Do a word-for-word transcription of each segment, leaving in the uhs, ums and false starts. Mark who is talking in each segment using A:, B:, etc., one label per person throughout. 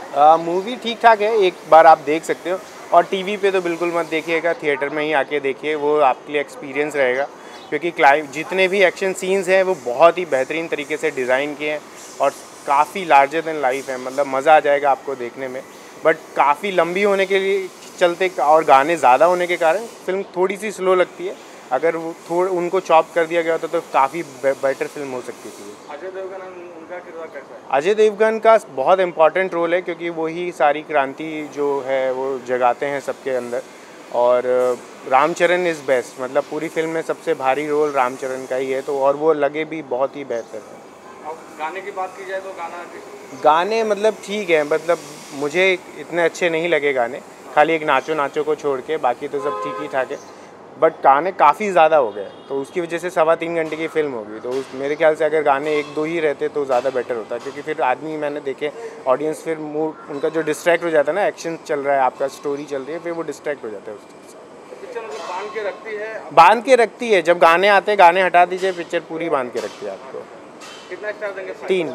A: Movie ठीक ठाक है, एक बार आप देख सकते हो। और टीवी पे तो बिल्कुल मत देखिएगा, थिएटर में ही आके देखिए, वो आपके लिए एक्सपीरियंस रहेगा। क्योंकि क्लाइम जितने भी एक्शन सीन्स हैं वो बहुत ही बेहतरीन तरीके से डिज़ाइन किए हैं और काफ़ी लार्जर देन लाइफ है, मतलब मज़ा आ जाएगा आपको देखने में। बट काफ़ी लंबी होने के लिए चलते और गाने ज़्यादा होने के कारण फिल्म थोड़ी सी स्लो लगती है। अगर वो थोड़ा उनको चॉप कर दिया गया होता तो काफ़ी बेटर फिल्म हो सकती थी।
B: अजय देवगन उनका किरदार कैसा है?
A: अजय देवगन का बहुत इम्पॉर्टेंट रोल है, क्योंकि वही सारी क्रांति जो है वो जगाते हैं सबके अंदर। और रामचरण इज़ बेस्ट, मतलब पूरी फिल्म में सबसे भारी रोल रामचरण का ही है, तो और वो लगे भी बहुत ही बेहतर है।
B: और गाने की बात की जाए तो गाना
A: गाने मतलब ठीक है, मतलब मुझे इतने अच्छे नहीं लगे गाने, खाली एक नाचो नाचो को छोड़ के, बाकी तो सब ठीक ही ठाक है। बट गाने काफ़ी ज़्यादा हो गए, तो उसकी वजह से सवा तीन घंटे की फिल्म होगी, तो उस मेरे ख्याल से अगर गाने एक दो ही रहते तो ज़्यादा बेटर होता, क्योंकि फिर आदमी मैंने देखे ऑडियंस फिर मूड उनका जो डिस्ट्रैक्ट हो जाता है ना, एक्शन चल रहा है, आपका स्टोरी चल रही है, फिर वो डिस्ट्रैक्ट हो जाता है उस चीज़ से।
B: पिक्चर मतलब बांध के रखती है
A: बांध के रखती है, जब गाने आते हैं गाने हटा दीजिए, पिक्चर पूरी बांध के रखती है आपको।
B: कितना स्टार देंगे?
A: तीन।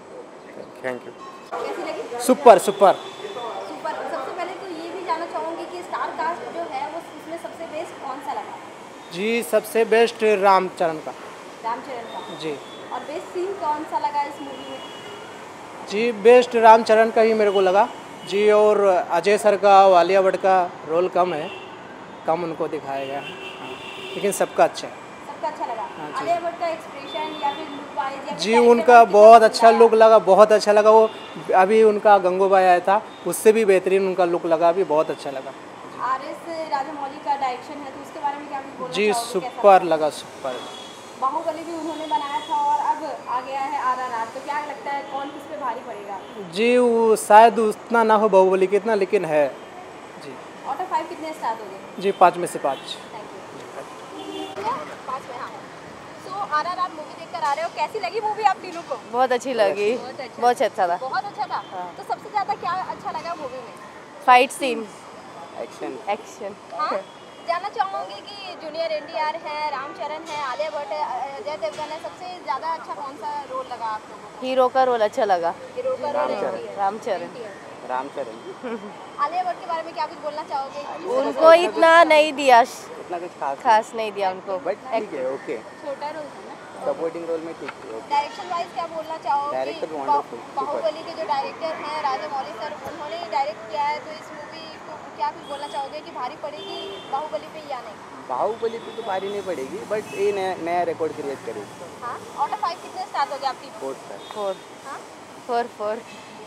A: Thank you.
C: कैसी लगी?
D: Super super
C: super. सबसे पहले तो ये भी जानना चाहूँगी कि स्टार कास्ट जो है वो इसमें सबसे बेस्ट कौन सा लगा?
D: जी, सबसे बेस्ट रामचरण का।
C: रामचरण का।
D: जी।
C: और बेस्ट सीन कौन सा लगा इस मूवी में?
D: जी, बेस्ट रामचरण का ही मेरे को लगा जी। और अजय सर का, आलिया भट्ट का रोल कम है, कम उनको दिखाया गया है, लेकिन सबका अच्छा है।
C: सबका अच्छा लगा।
D: हाँ जी।
C: आलिया भट्ट का एक्सप्रेशन या फिर लुक वाइज या फिर
D: जी,
C: character
D: उनका
C: wise
D: बहुत
C: कितना
D: अच्छा
C: लगा?
D: लुक लगा, बहुत अच्छा लगा। वो अभी उनका गंगूबाई आया था, उससे भी बेहतरीन उनका लुक लगा, अभी बहुत अच्छा लगा।
C: आर एस राजामौली का डायरेक्शन है, तो उसके बारे में क्या कुछ बोलना
D: जी,
C: चाहोगे? कैसा
D: सुपर
C: लगा?
D: लगा, सुपर।
C: बाहुबली भी उन्होंने बनाया था और अब आ गया है आर आर आर, तो क्या लगता है कौन किस पे भारी पड़ेगा?
D: जी, वो शायद उतना ना हो बाहुबली कितना, लेकिन है जी।
C: आउट ऑफ फाइव कितने स्टार दोगे?
D: जी, पाँच में से पाँच।
C: Thank you. पाँच में, हाँ। So R R R movie देखकर आ रहे हो, कैसी लगी मूवी आप तीनों को?
E: बहुत अच्छी लगी,
C: बहुत अच्छा
E: बहुत अच्छा था।
C: बहुत अच्छा था।
E: हाँ।
C: तो सबसे ज्यादा क्या अच्छा लगा मूवी में?
E: Fight scene,
D: action
E: action.
C: हाँ, जानना चाहूँगी कि जूनियर एन टी आर है, रामचरण है, आलिया भट्ट है, अजय देवगन है, सबसे ज़्यादा अच्छा कौन सा रोल लगा आप लोगों को?
E: हीरो का रोल अच्छा लगा।
C: हीरो का रोल है,
E: रामचरण।
D: रामचरण
C: आलिया भट्ट के बारे में क्या कुछ बोलना चाहोगे?
E: उनको इतना नहीं दिया,
D: इतना कुछ खास
E: खास नहीं दिया उनको।
D: बट ठीक है, ओके।
C: छोटा रोल था ना।
D: सपोर्टिंग रोल में ठीक है।
C: डायरेक्शन वाइज क्या बोलना चाहोगे?
D: Director
C: बा-
D: wonderful,
C: बाहुबली के जो डायरेक्टर हैं राजामौली सर, उन्होंने ही डायरेक्ट किया है, तो इस मूवी को क्या कुछ बोलना चाहोगे कि भारी पड़ेगी बाहुबली पे या नहीं?
D: बाहुबली पे तो भारी नहीं पड़ेगी, बट ये नया नया रिकॉर्ड क्रिएट करेगी।
C: हाँ, आउट ऑफ फाइव कितने स्टार दोगे आपकी?
D: फोर्थ पर।
E: फोर
C: हाँ,
E: four four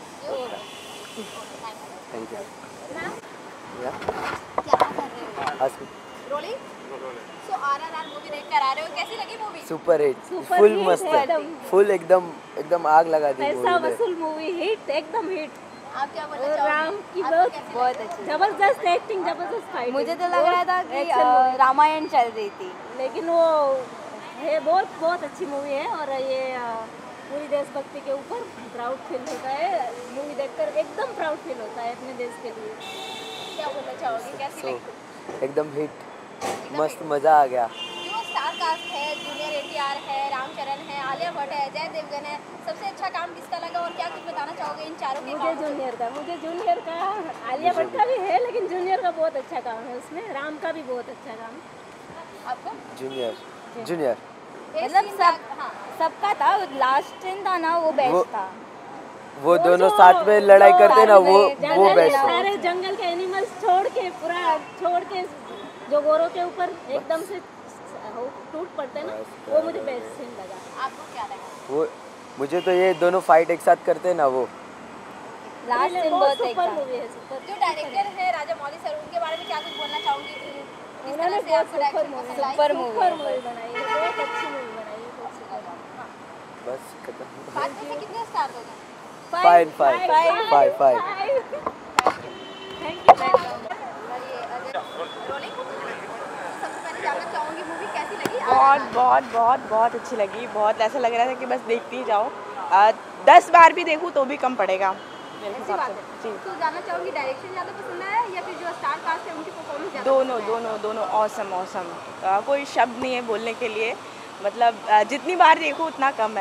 D: thank you.
C: Ma'am
D: या
C: क्या कर रहे हो? Rolling. So R R R movie देख कर आ रहे हो, कैसी लगी मूवी?
F: Super hit,
C: super
F: full
C: hit
F: मस्त
C: है
F: है,
C: एकदम।
F: फुल एकदम एकदम आग लगा दी
G: पैसा
F: मूवी में।
G: वसूल मूवी, हिट, एकदम हिट।
C: आप क्या बोलना
G: और
C: चाहोगे?
G: राम की
C: आपको
G: बहुत
C: कैसी
E: बहुत
C: लगी?
E: अच्छी।
G: जबरदस्त एक्टिंग, जबरदस्त फाइट।
E: मुझे तो लग रहा था कि
G: Action
E: अ,
G: movie।
E: रामायण चल रही थी।
G: लेकिन वो है बहुत बहुत अच्छी मूवी है, और ये अ, पूरी देशभक्ति के ऊपर प्राउड फील होता है मूवी देखकर, एकदम प्राउड फील होता है अपने देश के लिए।
C: क्या बोलना चाहोगे, कैसी
F: So,
C: लगी?
F: एकदम हिट,
C: एकदम
F: मस्त
C: hit।
F: मजा आ गया।
C: जो स्टार कास्ट है, जूनियर एन टी आर है, रामचरण है, आलिया भट्ट है, अजय देवगन है, सबसे अच्छा काम किसका लगा और क्या कुछ बताना चाहोगे इन चारों के
G: मुझे
C: कामों से?
G: जूनियर का मुझे जूनियर का आलिया भट्ट का भी है, लेकिन जूनियर का बहुत अच्छा काम है उसमें, राम का भी बहुत अच्छा काम है।
C: आपको
F: जूनियर जूनियर
C: एक
E: मतलब
C: scene
E: सब
C: का- हाँ,
E: सबका था, लास्ट सीन था ना वो
F: वो
E: बेस्ट था।
F: वो दोनों
G: जो-
F: साथ में लड़ाई करते ना, वो
E: जंगल
F: वो
E: में
F: बेस्ट
E: ना-
F: है।
G: सारे जंगल के एनिमल्स छोड़ के, पूरा छोड़ के जो गोरों के ऊपर एकदम से हो- टूट पड़ते हैं ना, वो मुझे बेस्ट सीन लगा।
C: आपको क्या लगा?
F: वो मुझे तो ये दोनों फाइट एक साथ करते हैं ना, वो
E: लास्ट सीन बहुत एक
G: सुपर
E: था।
G: मूवी है, सुपर।
C: जो डायरेक्टर है राजामौली सर, उनके बारे में क्या कुछ बोलना चाहूंगी कि किस
G: उन्होंने
C: तरह से
G: बहुत
C: आपको
G: सुपर
C: डायरेक्शन
G: मूवी,
C: पसंद आई?
E: सुपर मूवी
G: सुपर
E: है।
G: मूवी बनाई है, बहुत अच्छी मूवी बनाई है, बहुत सुपर।
F: बस खत्म।
C: पाँच में से कितने स्टार दोगे?
F: Five five five five
G: thank you ma'am.
C: और ये अजय रोलिंग। सबसे पहले जानना चाहूंगी मूवी कैसी लगी?
H: बहुत बहुत बहुत बहुत अच्छी लगी। बहुत ऐसा लग रहा था कि बस देखती ही जाओ, आ, दस बार भी देखूँ तो भी कम पड़ेगा मेरे
C: ऐसी
H: हिसाब
C: बात
H: से।
C: है।
H: जी,
C: तो जानना चाहूंगी डायरेक्शन ज़्यादा पसंद आया या फिर जो स्टार कास्ट है उनकी परफॉर्मेंस ज़्यादा
H: दोनों
C: पसंद आया?
H: दोनों दोनों ऑसम ऑसम, कोई शब्द नहीं है बोलने के लिए। मतलब आ, जितनी बार देखो उतना कम है।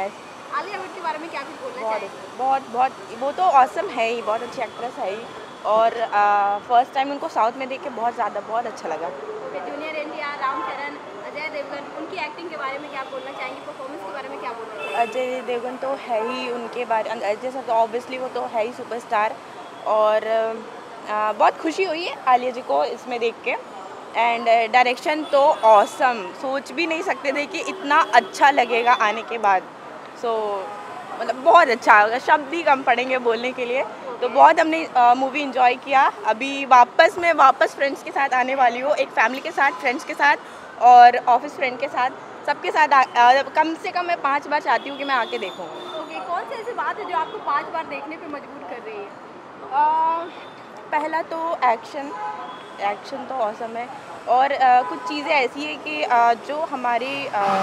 C: आलिया भट्ट के बारे में क्या कुछ बोलना
H: बहुत
C: चाहेंगे?
H: बहुत बहुत वो तो ऑसम है ही, बहुत अच्छी एक्ट्रेस है ही। और फर्स्ट टाइम उनको साउथ में देख के बहुत ज़्यादा बहुत अच्छा लगा।
C: जूनियर एनटीआर, रामचरण, अजय देवगन, उनकी एक्टिंग के बारे में क्या बोलना चाहेंगे? परफॉर्मेंस के बारे में क्या बोलना चाहेंगे?
H: अजय देवगन तो है ही, उनके बारे अजय सर तो ऑब्वियसली वो तो है ही सुपरस्टार। और आ, बहुत खुशी हुई है आलिया जी को इसमें देख के। एंड डायरेक्शन तो ऑसम, सोच भी नहीं सकते थे कि इतना अच्छा लगेगा आने के बाद। सो so, मतलब बहुत अच्छा होगा, शब्द ही कम पड़ेंगे बोलने के लिए। तो बहुत हमने मूवी इन्जॉय किया। अभी वापस मैं वापस फ्रेंड्स के साथ आने वाली हूँ, एक फैमिली के साथ, फ्रेंड्स के साथ और ऑफिस फ्रेंड के साथ, सबके साथ आ, आ, कम से कम मैं पाँच बार चाहती हूँ कि मैं आके देखूँ।
C: ओके, कौन सी ऐसी बात है जो आपको पांच बार देखने पे मजबूर कर रही है?
H: आ, पहला तो एक्शन एक्शन तो औसम है। और आ, कुछ चीज़ें ऐसी है कि आ, जो हमारी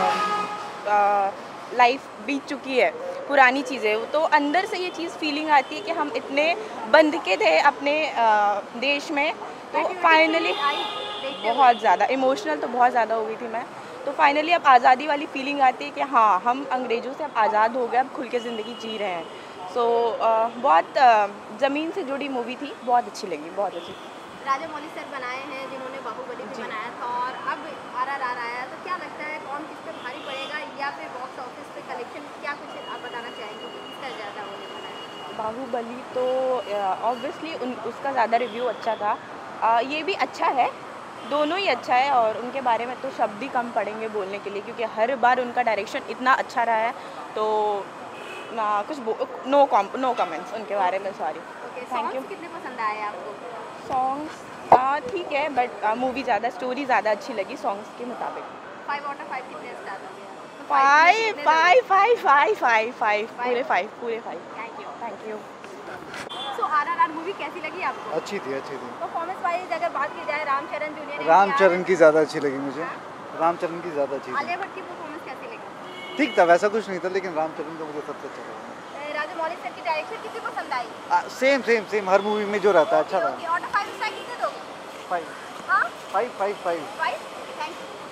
H: लाइफ बीत चुकी है, पुरानी चीज़ें, तो अंदर से ये चीज़ फीलिंग आती है कि हम इतने बंध के थे अपने आ, देश में। तो फाइनली बहुत ज़्यादा इमोशनल तो बहुत ज़्यादा हो गई थी मैं। तो फाइनली अब आज़ादी वाली फीलिंग आती है कि हाँ, हम अंग्रेज़ों से अब आज़ाद हो गए, अब खुल के ज़िंदगी जी रहे हैं। सो so, बहुत ज़मीन से जुड़ी मूवी थी, बहुत अच्छी लगी, बहुत अच्छी।
C: राजा मौली सर बनाए हैं जिन्होंने बाहुबली भी बनाया था और अब आरआरआर आया, तो क्या लगता है कौन किस पे भारी पड़ेगा या फिर बॉक्स ऑफिस पे कलेक्शन, क्या कुछ आप बताना चाहेंगे कि किसका ज़्यादा होने वाला है?
H: बाहुबली तो ऑब्वियसली उन उसका ज़्यादा रिव्यू अच्छा था। आ, ये भी अच्छा है, दोनों ही अच्छा है। और उनके बारे में तो शब्द ही कम पड़ेंगे बोलने के लिए, क्योंकि हर बार उनका डायरेक्शन इतना अच्छा रहा है। तो ना कुछ नो कॉम नो कमेंट्स उनके बारे में, सॉरी।
C: Thank you. कितने पसंद आए आपको
H: सॉन्ग्स? ठीक है, बट मूवी ज़्यादा, स्टोरी ज़्यादा अच्छी लगी सॉन्ग्स के मुताबिक।
C: फाइव आउट ऑफ फाइव कितने स्टार हो गया?
H: Five five five five five five पूरे फाइव पूरे five.
C: Thank you
H: thank you.
C: So RRR movie कैसी लगी आपको?
I: अच्छी थी, अच्छी थी।
C: परफॉर्मेंस वाइज अगर बात की जाए, रामचरण जूनियर
I: रामचरण की ज़्यादा अच्छी लगी मुझे, रामचरण की ज़्यादा अच्छी थी।
C: आलिया भट्ट की परफॉर्मेंस कैसी लगी?
I: ठीक था, वैसा कुछ नहीं था, लेकिन रामचरण का मुझे सबसे अच्छा लगा।
C: राजा मौली सर की डायरेक्शन कितनी पसंद आई?
I: सेम सेम सेम हर मूवी में जो रहता है अच्छा था।
C: आउट ऑफ फाइव स्टार कितने दोगे?
I: फाइव
C: हाँ
I: five five five
C: five. Thank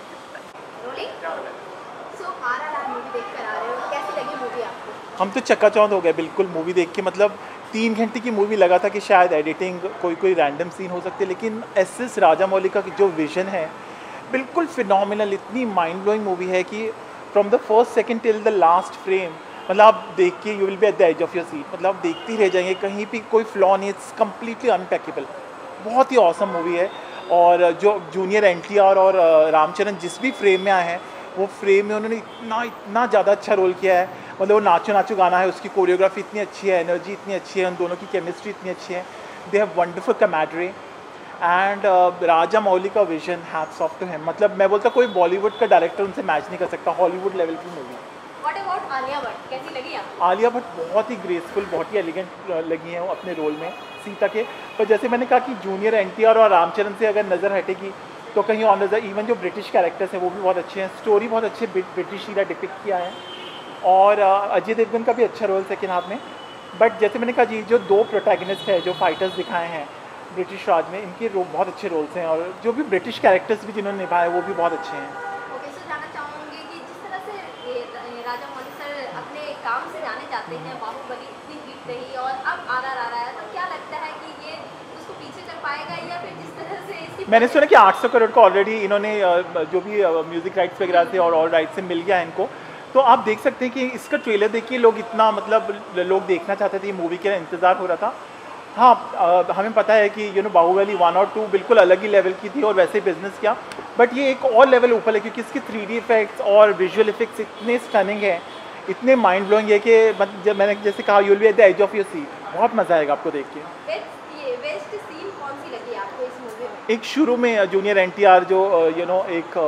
C: you. Rolling. So RRR movie देख कर आ रहे हो, कैसी लगी मूवी आपको?
J: हम तो चक्काचौंध हो गए बिल्कुल मूवी देख के। मतलब तीन घंटे की मूवी लगा था कि शायद एडिटिंग कोई कोई रैंडम सीन हो सकते, लेकिन एस एस राजा मौली का जो विजन है बिल्कुल फिनोमिनल, इतनी माइंड ब्लोइंग मूवी है कि from the first second till the last frame, मतलब आप देख के you will be at the edge of your seat, मतलब आप देखते ही रह जाएंगे, कहीं भी कोई फ्लॉ नहीं, इट्स कम्प्लीटली अनपैकेबल। बहुत ही औसम मूवी है। और जो जूनियर एन टी आर और रामचरण जिस भी फ्रेम में आए हैं, वो फ्रेम में उन्होंने इतना इतना ज़्यादा अच्छा रोल किया है। मतलब वो नाचो नाचो गाना है, उसकी कोरियोग्राफी इतनी अच्छी है, एनर्जी इतनी अच्छी है, उन दोनों की केमिस्ट्री इतनी अच्छी है। They have wonderful camaraderie and Rajamouli का vision, hats off to him. मतलब मैं बोलता कोई बॉलीवुड का डायरेक्टर उनसे मैच नहीं कर सकता, हॉलीवुड लेवल की movie.
C: What about Alia Bhatt, कैसी लगी आपको?
J: आलिया भट्ट बहुत ही ग्रेसफुल, बहुत ही एलिगेंट लगी हैं वो अपने रोल में सीता के। पर जैसे मैंने कहा कि जूनियर एन टी आर और रामचरण से अगर नज़र हटेगी तो कहीं और नज़र, इवन जो ब्रिटिश कैरेक्टर्स हैं वो भी बहुत अच्छे हैं, स्टोरी बहुत अच्छे ब्रिटिश ईरा डिपिक्ट किया है। और अजय देवगन का भी अच्छा रोल सेकेंड हाफ में। बट जैसे मैंने कहा जी, जो दो प्रोटैगनिस्ट हैं, जो फाइटर्स दिखाए हैं ब्रिटिश राज में, इनके रो बहुत अच्छे रोल्स हैं। और जो भी ब्रिटिश कैरेक्टर्स भी जिन्होंने निभाए वो भी बहुत अच्छे हैं।
C: ओके, सो जानना चाहूँगी कि जिस तरह से ये राजा मौली सर अपने काम से जाने जाते हैं, बाहुबली इतनी हिट रही और अब आरआरआर आया, तो क्या लगता है कि ये उसको पीछे कर पाएगा या फिर जिस तरह से इसकी?
J: मैंने सुना कि आठ सौ करोड़ का ऑलरेडी इन्होंने जो भी म्यूज़िक राइट्स वगैरह से और ऑल राइट्स से मिल गया है इनको। तो आप देख सकते हैं कि इसका ट्रेलर देखिए लोग इतना, मतलब लोग देखना चाहते थे, ये मूवी के इंतज़ार हो रहा था। हाँ, आ, हमें पता है कि यू नो बाहुबली वन और टू बिल्कुल अलग ही लेवल की थी और वैसे बिजनेस किया, बट ये एक और लेवल ऊपर है क्योंकि इसके थ्री डी इफेक्ट्स और विजुअल इफेक्ट्स इतने स्टनिंग हैं, इतने माइंड ब्लोइंग है कि जब मैंने जैसे कहा you will be at the edge of your seat, बहुत मज़ा आएगा आपको देख के।
C: बेस्ट सीन कौन सी लगी आपको इस मूवी में?
J: एक शुरू में जूनियर एन टी आर जो यू नो एक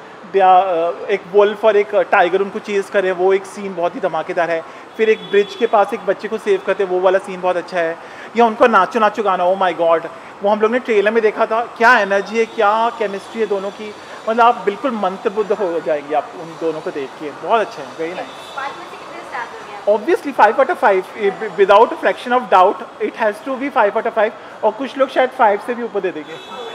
J: एक वुल्फ और एक टाइगर उनको चेज़ करे, वो एक सीन बहुत ही धमाकेदार है। फिर एक ब्रिज के पास एक बच्चे को सेव करते, वो वाला सीन बहुत अच्छा है। या उनका नाचो नाचो गाना, ओ माय गॉड, वो हम लोग ने ट्रेलर में देखा था, क्या एनर्जी है, क्या केमिस्ट्री है दोनों की, मतलब आप बिल्कुल मंत्रमुग्ध हो जाएंगे आप उन दोनों को देख के। बहुत अच्छा है, वेरी नाइस।
C: पाँच में से कितने स्टार दोगे?
J: Obviously five out of five, without fraction of doubt it has to be five out of five, और कुछ लोग शायद फाइव से भी ऊपर दे देंगे।